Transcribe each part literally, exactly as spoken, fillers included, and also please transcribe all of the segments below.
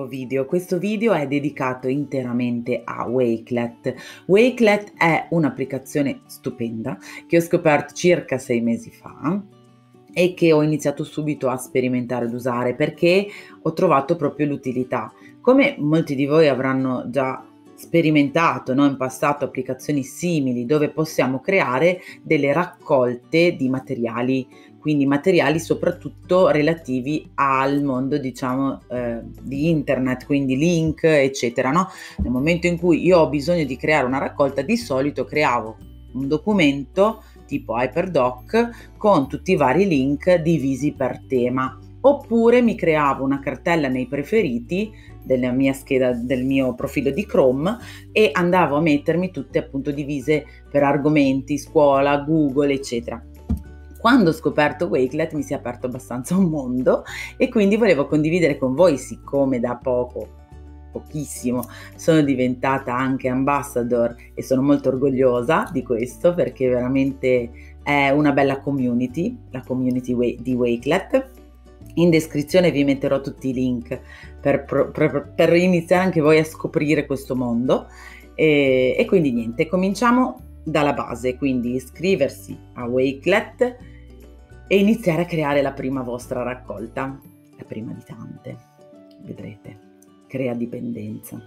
nuovo video. Questo video è dedicato interamente a Wakelet. Wakelet è un'applicazione stupenda che ho scoperto circa sei mesi fa e che ho iniziato subito a sperimentare ed usare perché ho trovato proprio l'utilità. Come molti di voi avranno già sperimentato, no, in passato applicazioni simili dove possiamo creare delle raccolte di materiali, quindi materiali soprattutto relativi al mondo, diciamo, eh, di internet, quindi link, eccetera, no? Nel momento in cui io ho bisogno di creare una raccolta, di solito creavo un documento tipo HyperDoc con tutti i vari link divisi per tema, oppure mi creavo una cartella nei preferiti della mia scheda, del mio profilo di Chrome, e andavo a mettermi tutte appunto divise per argomenti, scuola, Google, eccetera. Quando ho scoperto Wakelet mi si è aperto abbastanza un mondo e quindi volevo condividere con voi, siccome da poco, pochissimo, sono diventata anche ambassador e sono molto orgogliosa di questo perché veramente è una bella community, la community di Wakelet. In descrizione vi metterò tutti i link per, per, per iniziare anche voi a scoprire questo mondo e, e quindi niente, cominciamo dalla base, quindi iscriversi a Wakelet e iniziare a creare la prima vostra raccolta, la prima di tante, vedrete, crea dipendenza.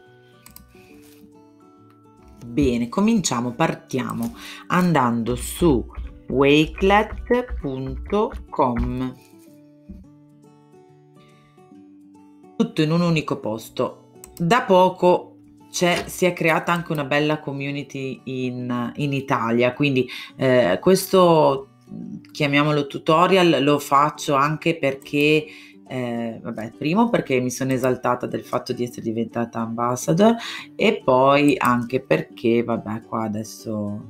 Bene, cominciamo, partiamo andando su wakelet punto com, tutto in un unico posto. Da poco c'è, si è creata anche una bella community in, in Italia, quindi eh, questo, chiamiamolo tutorial, lo faccio anche perché eh, vabbè, primo perché mi sono esaltata del fatto di essere diventata ambassador e poi anche perché vabbè, qua adesso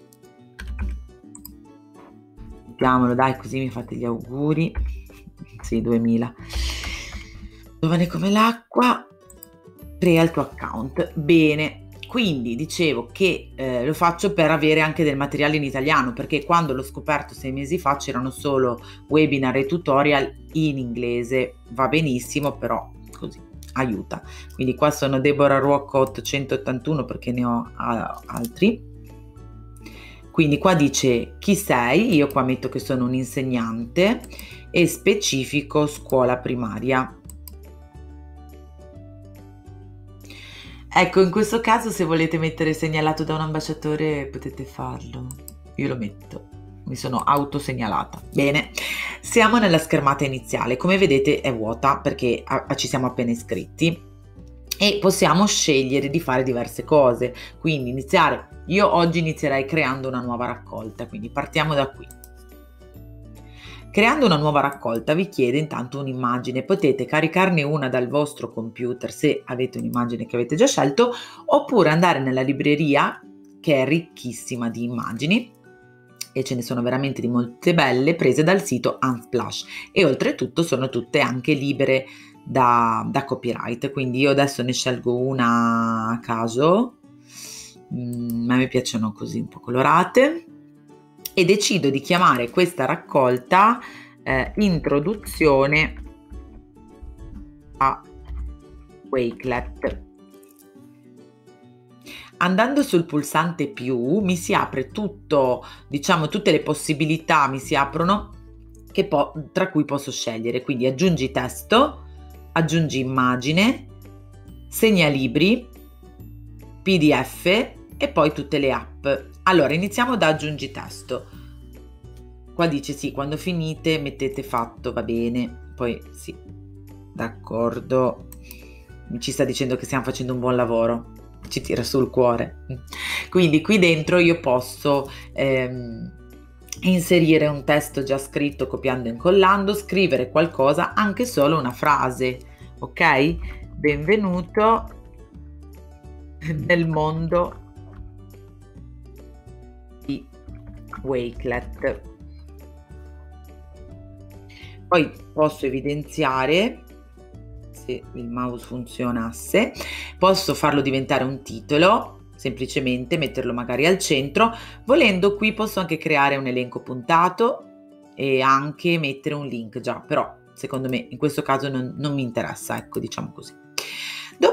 mettiamolo, dai, così mi fate gli auguri. Sì, duemila. Giovane come l'acqua, crea il tuo account. Bene, quindi dicevo che eh, lo faccio per avere anche del materiale in italiano, perché quando l'ho scoperto sei mesi fa c'erano solo webinar e tutorial in inglese. Va benissimo, però così aiuta. Quindi qua sono Deborah Ruocco ottocentottantuno perché ne ho a, altri. Quindi qua dice chi sei, io qua metto che sono un insegnante e specifico scuola primaria. Ecco, in questo caso se volete mettere segnalato da un ambasciatore potete farlo, io lo metto, mi sono autosegnalata. Bene, siamo nella schermata iniziale, come vedete è vuota perché a, a ci siamo appena iscritti e possiamo scegliere di fare diverse cose, quindi iniziare, io oggi inizierei creando una nuova raccolta, quindi partiamo da qui. Creando una nuova raccolta vi chiede intanto un'immagine, potete caricarne una dal vostro computer se avete un'immagine che avete già scelto, oppure andare nella libreria che è ricchissima di immagini e ce ne sono veramente di molte belle prese dal sito Unsplash e oltretutto sono tutte anche libere da, da copyright, quindi io adesso ne scelgo una a caso, mm, a me piacciono così un po' colorate, e decido di chiamare questa raccolta eh, introduzione a Wakelet. Andando sul pulsante più mi si apre tutto, diciamo tutte le possibilità mi si aprono che po- tra cui posso scegliere, quindi aggiungi testo, aggiungi immagine, segnalibri, P D F e poi tutte le app. Allora, iniziamo da aggiungi testo. Qua dice sì, quando finite mettete fatto, va bene. Poi sì, d'accordo. Ci sta dicendo che stiamo facendo un buon lavoro. Ci tira sul cuore. Quindi qui dentro io posso ehm, inserire un testo già scritto copiando e incollando, scrivere qualcosa, anche solo una frase. Ok? Benvenuto nel mondo di Wakelet. Poi posso evidenziare, se il mouse funzionasse, posso farlo diventare un titolo, semplicemente metterlo magari al centro. Volendo qui posso anche creare un elenco puntato e anche mettere un link già, però secondo me in questo caso non, non mi interessa, ecco, diciamo così.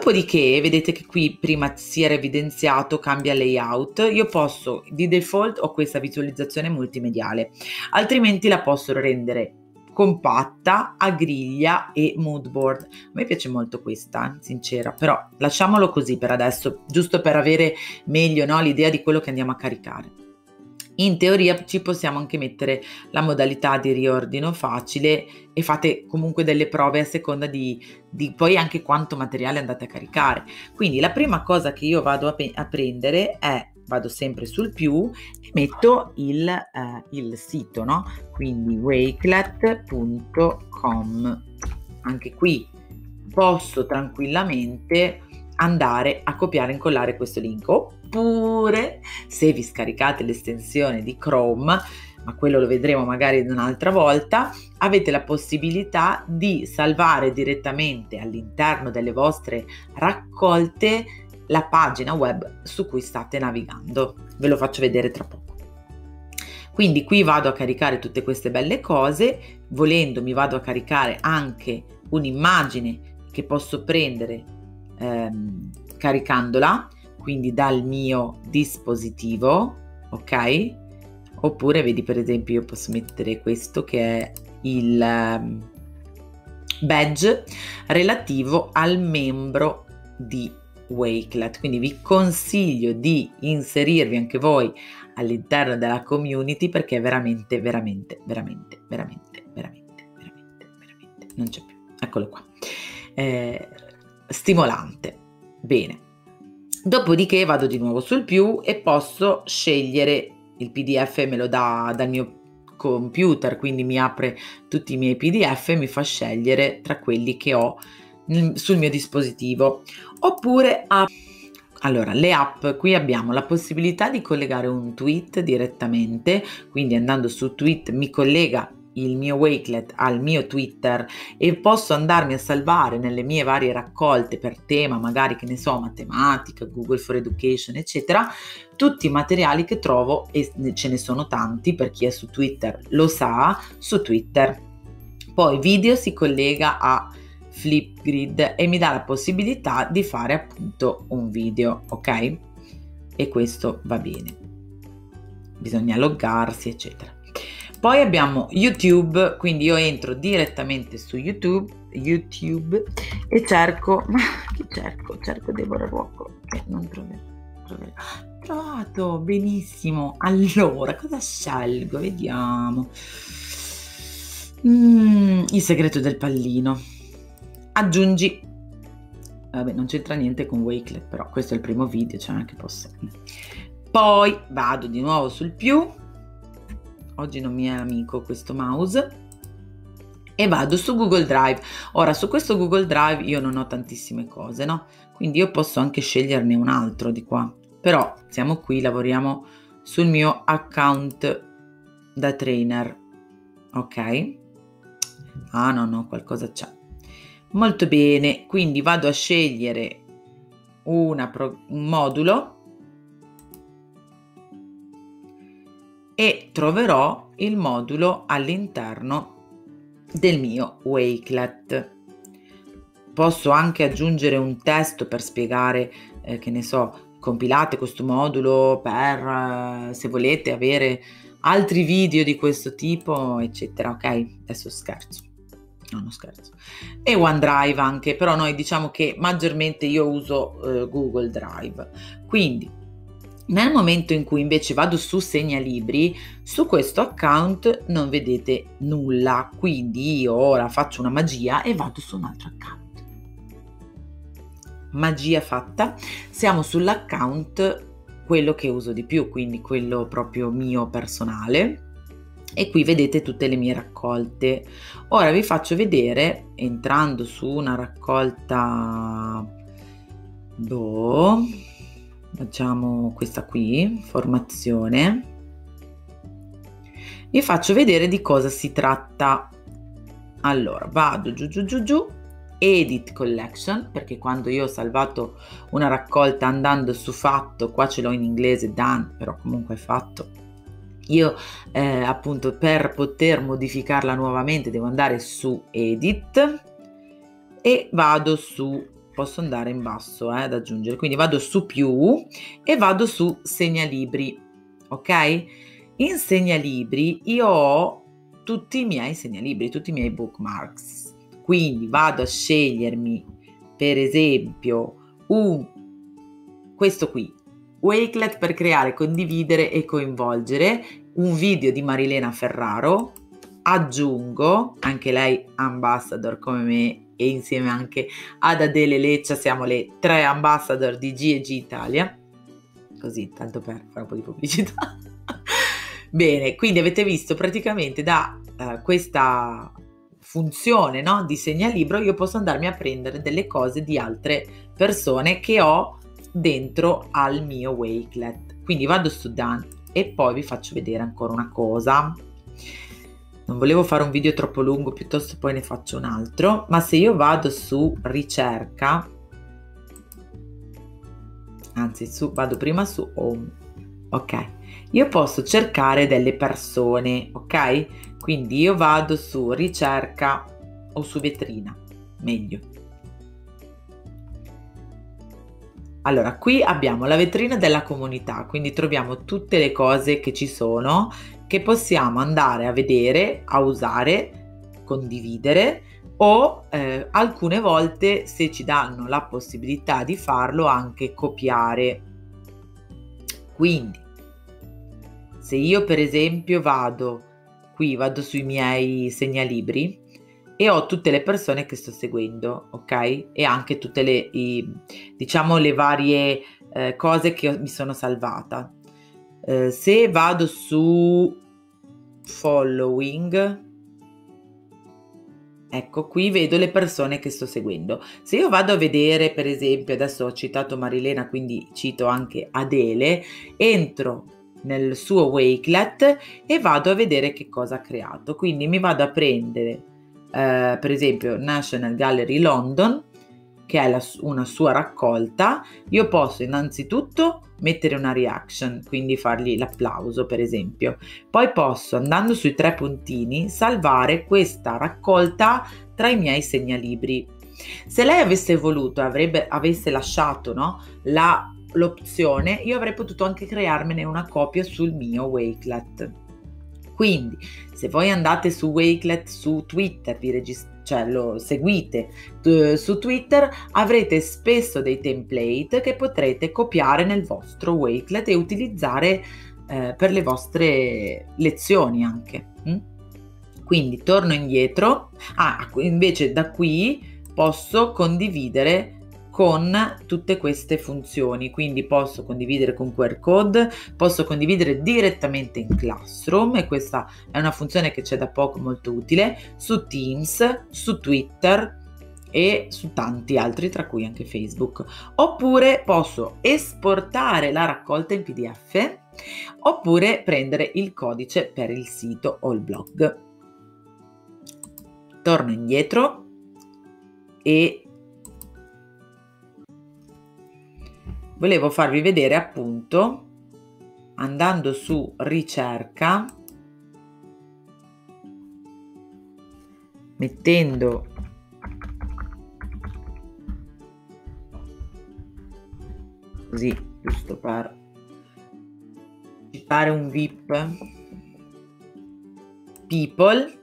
Dopodiché vedete che qui prima si era evidenziato cambia layout. Io posso, di default ho questa visualizzazione multimediale, altrimenti la posso rendere compatta, a griglia e mood board. A me piace molto questa, sincera, però lasciamolo così per adesso, giusto per avere meglio, no, l'idea di quello che andiamo a caricare. In teoria ci possiamo anche mettere la modalità di riordino facile e fate comunque delle prove a seconda di, di poi anche quanto materiale andate a caricare. Quindi la prima cosa che io vado a, pe- a prendere è, vado sempre sul più e metto il, eh, il sito, no? Quindi wakelet punto com. Anche qui posso tranquillamente andare a copiare e incollare questo link, oppure se vi scaricate l'estensione di Chrome, ma quello lo vedremo magari un'altra volta, avete la possibilità di salvare direttamente all'interno delle vostre raccolte la pagina web su cui state navigando. Ve lo faccio vedere tra poco. Quindi qui vado a caricare tutte queste belle cose, volendo mi vado a caricare anche un'immagine che posso prendere Ehm, caricandola quindi dal mio dispositivo, ok? Oppure vedi, per esempio, io posso mettere questo che è il um, badge relativo al membro di Wakelet, quindi vi consiglio di inserirvi anche voi all'interno della community, perché è veramente veramente veramente veramente veramente veramente veramente non c'è più, eccolo qua, eh, stimolante. Bene, dopodiché vado di nuovo sul più e posso scegliere il P D F, me lo dà dal mio computer, quindi mi apre tutti i miei P D F e mi fa scegliere tra quelli che ho sul mio dispositivo. Oppure a allora, le app, qui abbiamo la possibilità di collegare un tweet direttamente, quindi andando su tweet mi collega il mio Wakelet al mio Twitter e posso andarmi a salvare nelle mie varie raccolte per tema, magari, che ne so, matematica, Google for Education, eccetera, tutti i materiali che trovo, e ce ne sono tanti, per chi è su Twitter lo sa, su Twitter. Poi video si collega a Flipgrid e mi dà la possibilità di fare appunto un video, ok? E questo va bene. Bisogna loggarsi, eccetera. Poi abbiamo YouTube, quindi io entro direttamente su YouTube, YouTube e cerco, ma che cerco? Cerco Deborah Ruocco, eh, non troverò, troverò. Trovato, benissimo. Allora, cosa scelgo? Vediamo. Mm, il segreto del pallino. Aggiungi. Vabbè, non c'entra niente con Wakelet, però questo è il primo video, cioè anche posso. Poi vado di nuovo sul più. Oggi non mi è amico questo mouse, e vado su Google Drive. Ora, su questo Google Drive io non ho tantissime cose, no? Quindi io posso anche sceglierne un altro di qua, però siamo qui, lavoriamo sul mio account da trainer, ok? Ah no, no, qualcosa c'è. Molto bene, quindi vado a scegliere una pro- un modulo e troverò il modulo all'interno del mio Wakelet. Posso anche aggiungere un testo per spiegare, eh, che ne so, compilate questo modulo per, eh, se volete, avere altri video di questo tipo, eccetera, ok? Adesso scherzo. No, non scherzo. E OneDrive anche, però noi diciamo che maggiormente io uso eh, Google Drive. Quindi nel momento in cui invece vado su Segnalibri, su questo account non vedete nulla, quindi io ora faccio una magia e vado su un altro account. Magia fatta, siamo sull'account quello che uso di più, quindi quello proprio mio personale, e qui vedete tutte le mie raccolte. Ora vi faccio vedere, entrando su una raccolta, boh, facciamo questa qui, formazione, vi faccio vedere di cosa si tratta. Allora, vado giù giù giù giù, edit collection, perché quando io ho salvato una raccolta andando su fatto, qua ce l'ho in inglese done, però comunque è fatto, io eh, appunto per poter modificarla nuovamente devo andare su edit e vado su posso andare in basso eh, ad aggiungere, quindi vado su più e vado su segnalibri, ok? In segnalibri io ho tutti i miei segnalibri, tutti i miei bookmarks, quindi vado a scegliermi per esempio un, questo qui, Wakelet per creare, condividere e coinvolgere, un video di Marilena Ferraro, aggiungo, anche lei ambassador come me e insieme anche ad Adele Leccia siamo le tre ambassador di G e G Italia, così tanto per fare un po' di pubblicità. Bene, quindi avete visto praticamente da uh, questa funzione, no, di segnalibro io posso andarmi a prendere delle cose di altre persone che ho dentro al mio Wakelet. Quindi vado su Done e poi vi faccio vedere ancora una cosa. Non volevo fare un video troppo lungo, piuttosto poi ne faccio un altro, ma se io vado su ricerca, anzi su, vado prima su Home, ok, io posso cercare delle persone, ok? Quindi io vado su ricerca o su vetrina, meglio. Allora, qui abbiamo la vetrina della comunità, quindi troviamo tutte le cose che ci sono, che possiamo andare a vedere, a usare, condividere o eh, alcune volte, se ci danno la possibilità di farlo, anche copiare. Quindi, se io per esempio vado qui, vado sui miei segnalibri e ho tutte le persone che sto seguendo, ok? E anche tutte le, i, diciamo, le varie eh, cose che mi sono salvata. Eh, se vado su following, ecco, qui vedo le persone che sto seguendo. Se io vado a vedere, per esempio, adesso ho citato Marilena, quindi cito anche Adele, entro nel suo Wakelet e vado a vedere che cosa ha creato. Quindi mi vado a prendere Uh, per esempio National Gallery London, che è la, una sua raccolta. Io posso innanzitutto mettere una reaction, quindi fargli l'applauso per esempio, poi posso, andando sui tre puntini, salvare questa raccolta tra i miei segnalibri. Se lei avesse voluto, avrebbe, avesse lasciato, no, la, l'opzione, io avrei potuto anche crearmene una copia sul mio Wakelet. Quindi se voi andate su Wakelet su Twitter, vi regist- cioè lo seguite t- su Twitter, avrete spesso dei template che potrete copiare nel vostro Wakelet e utilizzare eh, per le vostre lezioni anche. Mm? Quindi torno indietro. Ah, invece da qui posso condividere con tutte queste funzioni, quindi posso condividere con Q R code, posso condividere direttamente in Classroom, e questa è una funzione che c'è da poco molto utile, su Teams, su Twitter e su tanti altri, tra cui anche Facebook. Oppure posso esportare la raccolta in P D F, oppure prendere il codice per il sito o il blog. Torno indietro e volevo farvi vedere, appunto, andando su ricerca, mettendo così, giusto per citare un V I P, people,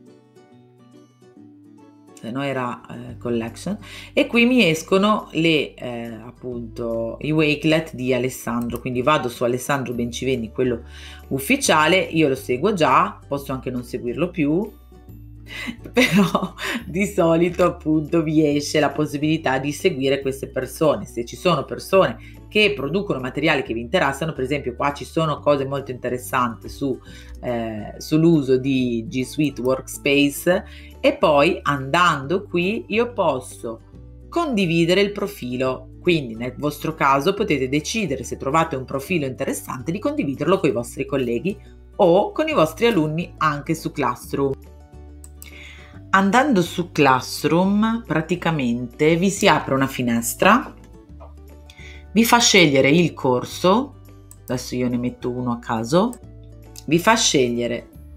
se no era eh, collection, e qui mi escono le eh, appunto i Wakelet di Alessandro. Quindi vado su Alessandro Bencivenni, quello ufficiale, io lo seguo già, posso anche non seguirlo più, però di solito appunto vi esce la possibilità di seguire queste persone. Se ci sono persone che producono materiali che vi interessano, per esempio qua ci sono cose molto interessanti su, eh, sull'uso di G Suite Workspace, e poi andando qui io posso condividere il profilo. Quindi nel vostro caso potete decidere, se trovate un profilo interessante, di condividerlo con i vostri colleghi o con i vostri alunni anche su Classroom. Andando su Classroom, praticamente vi si apre una finestra, vi fa scegliere il corso, adesso io ne metto uno a caso, vi fa scegliere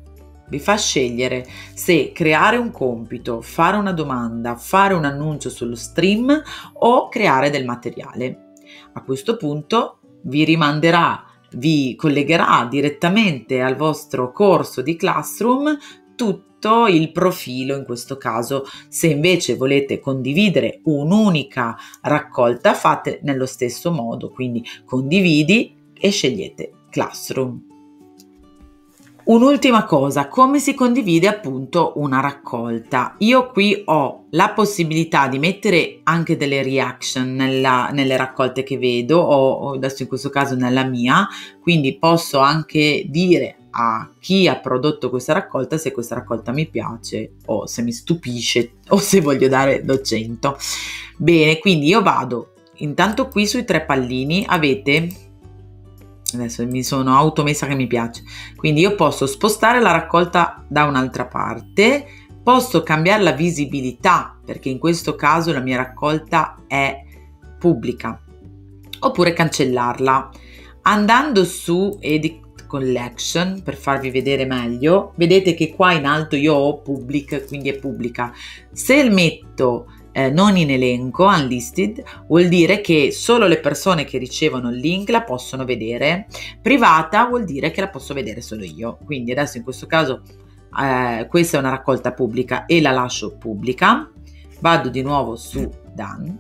vi fa scegliere se creare un compito, fare una domanda, fare un annuncio sullo stream o creare del materiale. A questo punto vi rimanderà, vi collegherà direttamente al vostro corso di Classroom tutto il profilo in questo caso. Se invece volete condividere un'unica raccolta, fate nello stesso modo, quindi condividi e scegliete Classroom. Un'ultima cosa, come si condivide appunto una raccolta? Io qui ho la possibilità di mettere anche delle reaction nella, nelle raccolte che vedo, o, o adesso in questo caso nella mia, quindi posso anche dire a chi ha prodotto questa raccolta se questa raccolta mi piace o se mi stupisce o se voglio dare duecento. Bene, quindi io vado, intanto qui sui tre pallini avete... Adesso mi sono automessa che mi piace, quindi io posso spostare la raccolta da un'altra parte, posso cambiare la visibilità perché in questo caso la mia raccolta è pubblica, oppure cancellarla. Andando su Edit Collection per farvi vedere meglio, vedete che qua in alto io ho Public, quindi è pubblica. Se metto Eh, non in elenco, unlisted, vuol dire che solo le persone che ricevono il link la possono vedere. Privata vuol dire che la posso vedere solo io. Quindi adesso in questo caso eh, questa è una raccolta pubblica e la lascio pubblica. Vado di nuovo su Done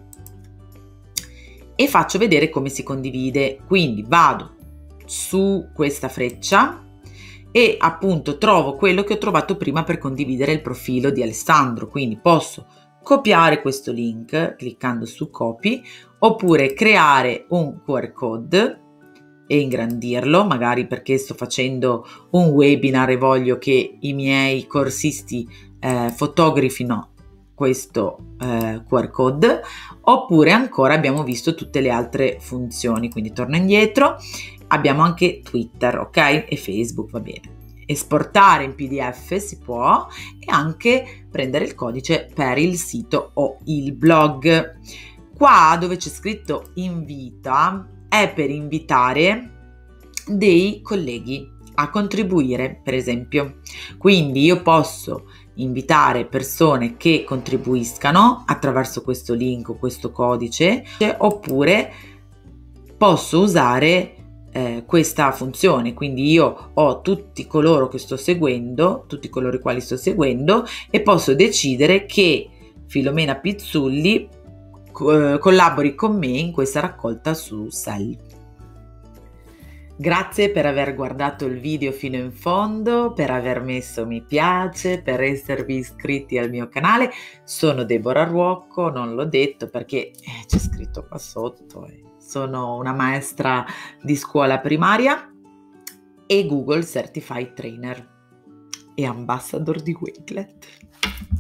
e faccio vedere come si condivide. Quindi vado su questa freccia e appunto trovo quello che ho trovato prima per condividere il profilo di Alessandro. Quindi posso copiare questo link cliccando su copy, oppure creare un Q R code e ingrandirlo, magari perché sto facendo un webinar e voglio che i miei corsisti eh, fotografino questo eh, Q R code, oppure ancora abbiamo visto tutte le altre funzioni, quindi torno indietro, abbiamo anche Twitter, ok? E Facebook, va bene. Esportare in P D F si può e anche prendere il codice per il sito o il blog. Qua dove c'è scritto invita è per invitare dei colleghi a contribuire, per esempio. Quindi io posso invitare persone che contribuiscano attraverso questo link o questo codice, oppure posso usare Eh, questa funzione, quindi io ho tutti coloro che sto seguendo, tutti coloro i quali sto seguendo, e posso decidere che Filomena Pizzulli eh, collabori con me in questa raccolta su Sell. Grazie per aver guardato il video fino in fondo, per aver messo mi piace, per esservi iscritti al mio canale. Sono Deborah Ruocco, non l'ho detto perché eh, c'è scritto qua sotto. Eh. Sono una maestra di scuola primaria e Google Certified Trainer e ambassador di Wakelet.